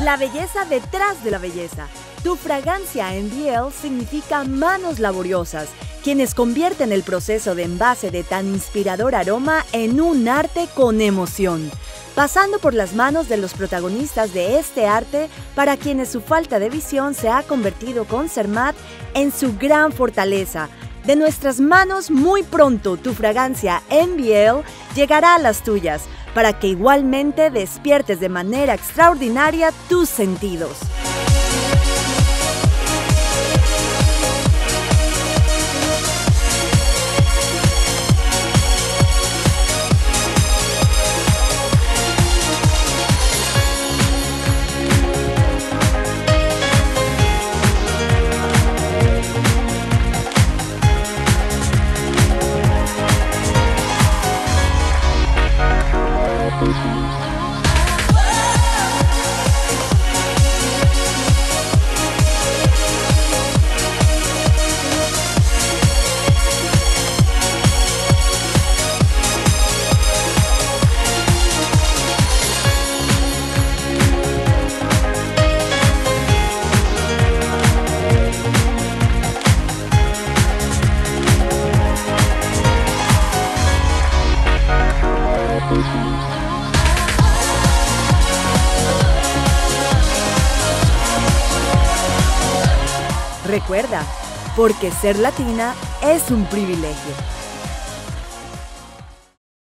La belleza detrás de la belleza. Tu fragancia NBL significa manos laboriosas, quienes convierten el proceso de envase de tan inspirador aroma en un arte con emoción, pasando por las manos de los protagonistas de este arte, para quienes su falta de visión se ha convertido con Zermatt en su gran fortaleza. De nuestras manos, muy pronto tu fragancia NBL llegará a las tuyas, para que igualmente despiertes de manera extraordinaria tus sentidos. Recuerda, porque ser latina es un privilegio.